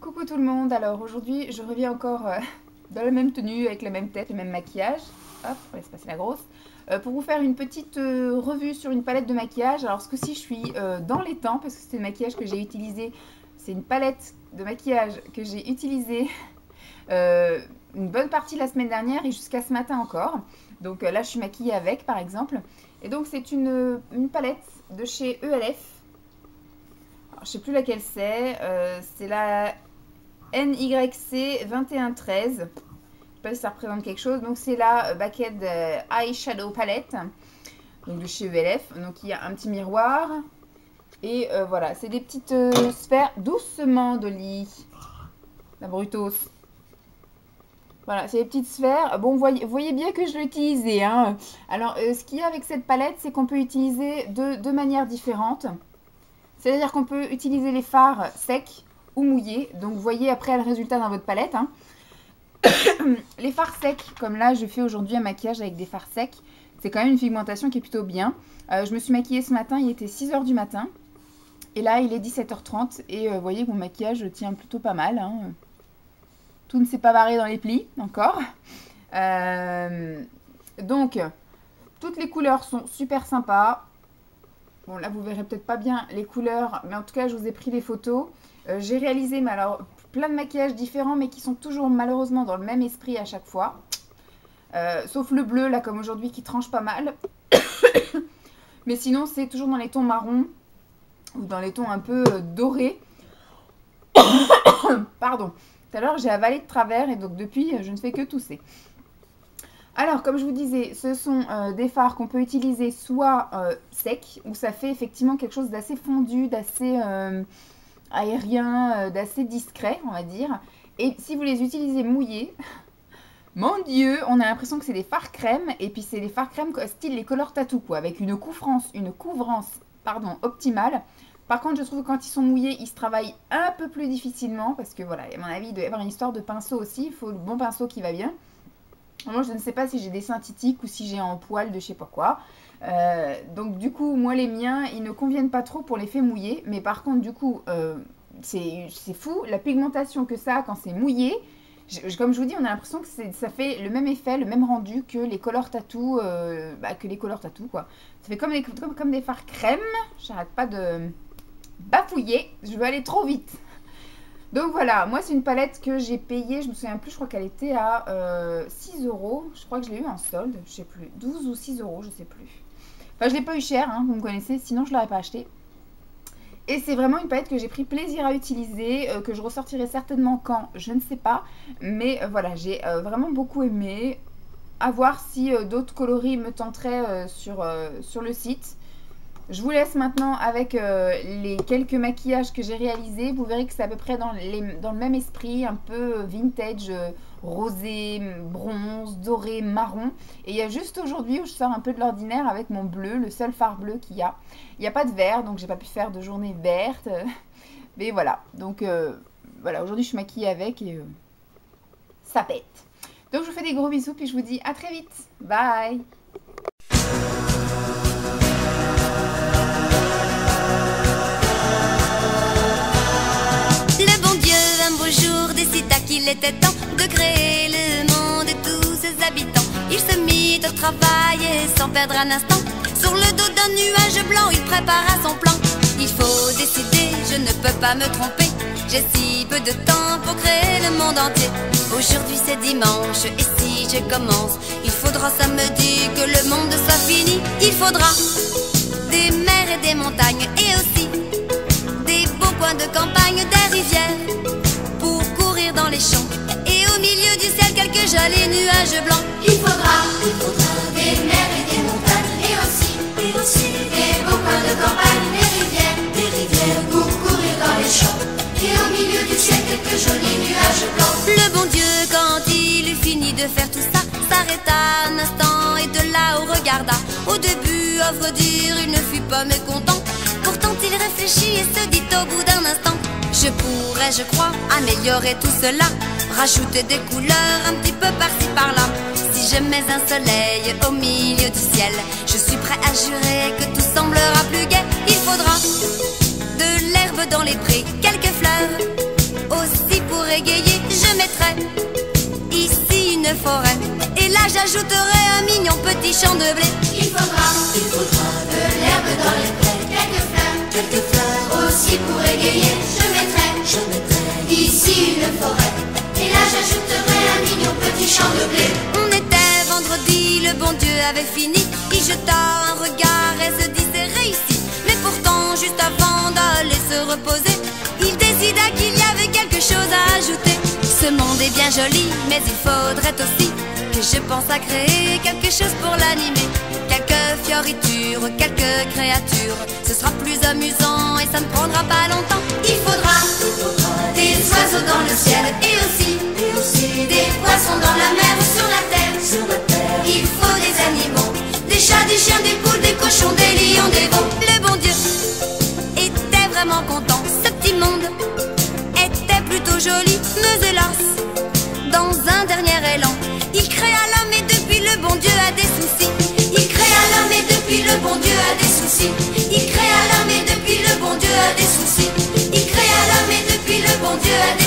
Coucou tout le monde, alors aujourd'hui je reviens encore dans la même tenue, avec la même tête, le même maquillage. Hop, on laisse passer la grosse. Pour vous faire une petite revue sur une palette de maquillage. Alors ce coup-ci je suis dans les temps parce que c'était le maquillage que j'ai utilisé. C'est une palette de maquillage que j'ai utilisée une bonne partie la semaine dernière et jusqu'à ce matin encore. Donc là je suis maquillée avec par exemple. Et donc c'est une palette de chez ELF. Alors, je sais plus laquelle c'est la NYC 2113. Je sais pas si ça représente quelque chose. Donc c'est la Baked Eyeshadow Palette. Donc de chez ELF. Donc il y a un petit miroir. Et voilà, c'est des petites sphères. Doucement Dolly. La Brutos. Voilà, c'est des petites sphères. Bon, vous voyez bien que je l'ai utilisé. Hein. Alors, ce qu'il y a avec cette palette, c'est qu'on peut utiliser de deux manières différentes. C'est-à-dire qu'on peut utiliser les fards secs ou mouillés. Donc, vous voyez après le résultat dans votre palette. Hein. Les fards secs, comme là, je fais aujourd'hui un maquillage avec des fards secs. C'est quand même une pigmentation qui est plutôt bien. Je me suis maquillée ce matin, il était 6 h du matin. Et là, il est 17 h 30. Et vous voyez que mon maquillage tient plutôt pas mal. Hein. Tout ne s'est pas barré dans les plis, encore. Donc, toutes les couleurs sont super sympas. Bon, là, vous verrez peut-être pas bien les couleurs, mais en tout cas, je vous ai pris des photos. J'ai réalisé, mais alors, plein de maquillages différents, mais qui sont toujours malheureusement dans le même esprit à chaque fois. Sauf le bleu, là, comme aujourd'hui, qui tranche pas mal. Mais sinon, c'est toujours dans les tons marrons ou dans les tons un peu dorés. Pardon. Tout à l'heure, j'ai avalé de travers et donc depuis, je ne fais que tousser. Alors, comme je vous disais, ce sont des fards qu'on peut utiliser soit secs, où ça fait effectivement quelque chose d'assez fondu, d'assez aérien, d'assez discret, on va dire. Et si vous les utilisez mouillés, mon Dieu, on a l'impression que c'est des fards crème. Et puis, c'est des fards crème style les Color Tattoo, quoi, avec une couvrance optimale. Par contre, je trouve que quand ils sont mouillés, ils se travaillent un peu plus difficilement. Parce que voilà, à mon avis, il doit y avoir une histoire de pinceau aussi. Il faut le bon pinceau qui va bien. Moi, je ne sais pas si j'ai des synthétiques ou si j'ai en poil de je sais pas quoi. Donc, du coup, moi, les miens, ils ne conviennent pas trop pour l'effet mouillé. Mais par contre, du coup, c'est fou. La pigmentation que ça a quand c'est mouillé. Comme je vous dis, on a l'impression que ça fait le même effet, le même rendu que les Color Tattoo. Quoi. Ça fait comme des fards crème. J'arrête pas de bafouiller, je veux aller trop vite. Donc voilà, moi c'est une palette que j'ai payée, je me souviens plus, je crois qu'elle était à 6 €. Je crois que je l'ai eu en solde, je sais plus, 12 ou 6 €, je sais plus. Enfin, je l'ai pas eu cher, hein, vous me connaissez, sinon je l'aurais pas acheté. Et c'est vraiment une palette que j'ai pris plaisir à utiliser, que je ressortirai certainement quand, je ne sais pas. Mais voilà, j'ai vraiment beaucoup aimé. À voir si d'autres coloris me tenteraient sur le site. Je vous laisse maintenant avec les quelques maquillages que j'ai réalisés. Vous verrez que c'est à peu près dans le même esprit, un peu vintage, rosé, bronze, doré, marron. Et il y a juste aujourd'hui où je sors un peu de l'ordinaire avec mon bleu, le seul fard bleu qu'il y a. Il n'y a pas de vert, donc j'ai pas pu faire de journée verte. Mais voilà, donc voilà, aujourd'hui je suis maquillée avec et ça pète. Donc je vous fais des gros bisous, puis je vous dis à très vite. Bye! Il était temps de créer le monde et tous ses habitants. Il se mit au travail et sans perdre un instant, sur le dos d'un nuage blanc, il prépara son plan. Il faut décider, je ne peux pas me tromper. J'ai si peu de temps pour créer le monde entier. Aujourd'hui c'est dimanche et si je commence, il faudra samedi que le monde soit fini. Il faudra des mers et des montagnes et aussi des beaux coins de campagne, des rivières dans les champs, et au milieu du ciel quelques jolis nuages blancs. Il faudra des mers et des montagnes, et aussi des beaux coins de campagne, des rivières pour courir dans les champs, et au milieu du ciel quelques jolis nuages blancs. Le bon Dieu, quand il eut fini de faire tout ça, s'arrêta un instant et de là-haut regarda. Au début, à vrai dire, il ne fut pas mécontent. Pourtant il réfléchit et se dit au bout d'un instant: je pourrais, je crois, améliorer tout cela, rajouter des couleurs un petit peu par-ci par-là. Si je mets un soleil au milieu du ciel, je suis prêt à jurer que tout semblera plus gai. Il faudra de l'herbe dans les prés, quelques fleurs, aussi mettrais ici une forêt. Et là j'ajouterais un mignon petit champ de blé. Il faudra de l'herbe dans les prés, quelques fleurs aussi pour égayer. Je mettrai ici une forêt. Et là j'ajouterai un mignon petit champ de blé. On était vendredi, le bon Dieu avait fini. Il jeta un regard et se dit c'est réussi. Mais pourtant juste avant d'aller se reposer, il décida qu'il y avait quelque chose à ajouter. Ce monde est bien joli, mais il faudrait aussi que je pense à créer quelque chose pour l'animer. Quelques fioritures, quelques créatures, ce sera plus amusant et ça ne prendra pas longtemps. Il faudra des oiseaux dans le ciel et aussi des poissons dans la mer ou sur la terre. Il faut des animaux, des chats, des chiens, des poules, des cochons, des lions, des veaux. Le bon Dieu était vraiment content. Ce petit monde était plutôt joli, mais hélas, dans un dernier élan, il créa l'homme et depuis le bon Dieu a des soucis. Il créa l'homme et depuis le bon Dieu a des soucis. Il créa l'homme et depuis le bon Dieu a des soucis. Il créa l'homme et depuis le bon Dieu a des soucis.